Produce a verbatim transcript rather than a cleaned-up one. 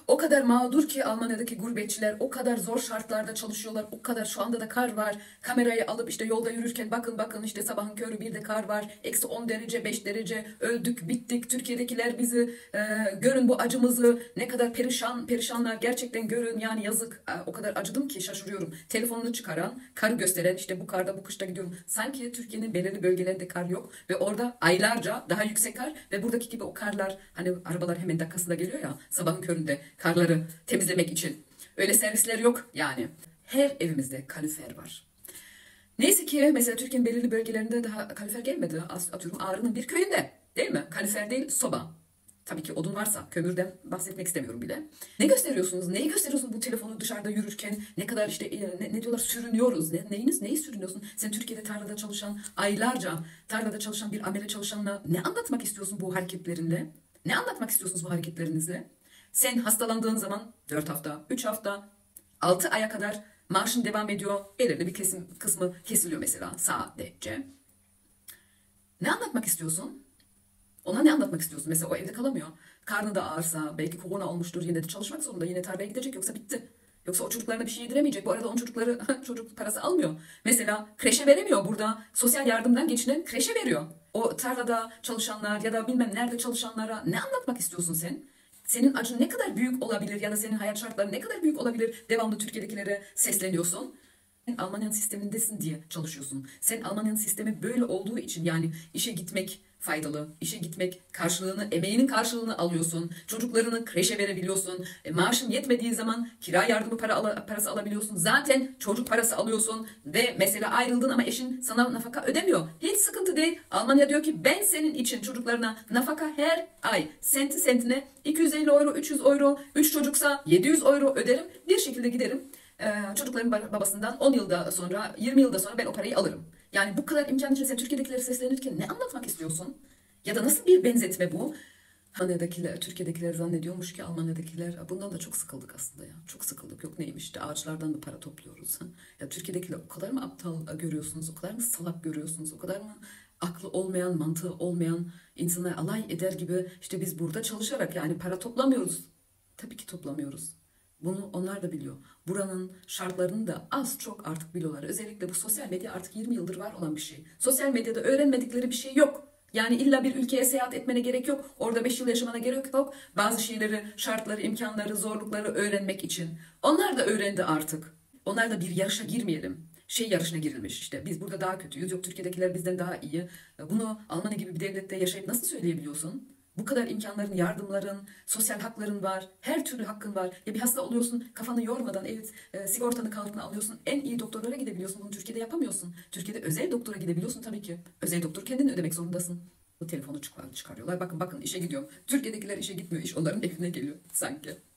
O kadar mağdur ki Almanya'daki gurbetçiler, o kadar zor şartlarda çalışıyorlar. O kadar, şu anda da kar var. Kamerayı alıp işte yolda yürürken bakın bakın işte sabahın körü bir de kar var. Eksi on derece, beş derece, öldük bittik. Türkiye'dekiler bizi e, görün bu acımızı, ne kadar perişan perişanlar gerçekten görün, yani yazık. E, o kadar acıdım ki şaşırıyorum. Telefonunu çıkaran, karı gösteren, işte bu karda bu kışta gidiyorum. Sanki Türkiye'nin belirli bölgelerinde kar yok ve orada aylarca daha yüksek kar ve buradaki gibi o karlar, hani arabalar hemen dakikasında geliyor ya sabahın köründe karları temizlemek için. Öyle servisler yok yani. Her evimizde kalorifer var. Neyse ki mesela Türkiye'nin belirli bölgelerinde daha kalorifer gelmedi. Atıyorum Ağrı'nın bir köyünde, değil mi? Kalorifer değil, soba. Tabii ki odun varsa, kömürden bahsetmek istemiyorum bile. Ne gösteriyorsunuz? Neyi gösteriyorsunuz bu telefonu dışarıda yürürken? Ne kadar işte ne, ne diyorlar, sürünüyoruz. Ne, neyiniz, neyi sürünüyorsun? Sen Türkiye'de tarlada çalışan, aylarca tarlada çalışan bir amele çalışanla ne anlatmak istiyorsun bu hareketlerinle? Ne anlatmak istiyorsunuz bu hareketlerinizle? Sen hastalandığın zaman dört hafta, üç hafta, altı aya kadar maaşın devam ediyor. Belirli bir kesim, kısmı kesiliyor mesela sadece. Ne anlatmak istiyorsun? Ona ne anlatmak istiyorsun? Mesela o evde kalamıyor. Karnı da ağırsa, belki korona olmuştur, yine de çalışmak zorunda. Yine tarlaya gidecek, yoksa bitti. Yoksa o çocuklarına bir şey yediremeyecek. Bu arada onun çocukları çocuk parası almıyor. Mesela kreşe veremiyor. Burada sosyal yardımdan geçinen kreşe veriyor. O tarlada çalışanlar ya da bilmem nerede çalışanlara ne anlatmak istiyorsun sen? Senin acın ne kadar büyük olabilir ya da senin hayat şartları ne kadar büyük olabilir? Devamlı Türkiye'dekilere sesleniyorsun. Sen Almanya'nın sistemindesin diye çalışıyorsun. Sen Almanya'nın sistemi böyle olduğu için, yani işe gitmek faydalı, işe gitmek karşılığını, emeğinin karşılığını alıyorsun. Çocuklarını kreşe verebiliyorsun. E, maaşın yetmediği zaman kira yardımı para ala, parası alabiliyorsun. Zaten çocuk parası alıyorsun ve mesela ayrıldın ama eşin sana nafaka ödemiyor. Hiç sıkıntı değil. Almanya diyor ki ben senin için çocuklarına nafaka her ay senti sentine iki yüz elli euro, üç yüz euro, üç çocuksa yedi yüz euro öderim. Bir şekilde giderim. Ee, çocukların babasından on yılda sonra, yirmi yılda sonra ben o parayı alırım. Yani bu kadar imkan için sen Türkiye'dekileri seslenirken ne anlatmak istiyorsun? Ya da nasıl bir benzetme bu? Almanya'dakiler, Türkiye'dekiler zannediyormuş ki Almanya'dakiler, bundan da çok sıkıldık aslında ya. Çok sıkıldık. Yok neymiş işte, ağaçlardan mı para topluyoruz? Ya Türkiye'dekiler o kadar mı aptal görüyorsunuz? O kadar mı salak görüyorsunuz? O kadar mı aklı olmayan, mantığı olmayan insanlar alay eder gibi, işte biz burada çalışarak yani para toplamıyoruz. Tabii ki toplamıyoruz. Bunu onlar da biliyor. Buranın şartlarını da az çok artık biliyorlar. Özellikle bu sosyal medya artık yirmi yıldır var olan bir şey. Sosyal medyada öğrenmedikleri bir şey yok. Yani illa bir ülkeye seyahat etmene gerek yok. Orada beş yıl yaşamana gerek yok. Bazı şeyleri, şartları, imkanları, zorlukları öğrenmek için. Onlar da öğrendi artık. Onlar da bir yarışa girmeyelim. Şey yarışına girilmiş işte. Biz burada daha kötüyüz. Yok Türkiye'dekiler bizden daha iyi. Bunu Almanya gibi bir devlette yaşayıp nasıl söyleyebiliyorsun? Bu kadar imkanların, yardımların, sosyal hakların var. Her türlü hakkın var. Ya bir hasta oluyorsun, kafanı yormadan, evet, e, sigortanı kalkına alıyorsun. En iyi doktorlara gidebiliyorsun. Bunu Türkiye'de yapamıyorsun. Türkiye'de özel doktora gidebiliyorsun tabii ki. Özel doktor kendin ödemek zorundasın. Bu telefonu çıkar, çıkarıyorlar. Bakın bakın işe gidiyorum. Türkiye'dekiler işe gitmiyor. İş onların evine geliyor sanki.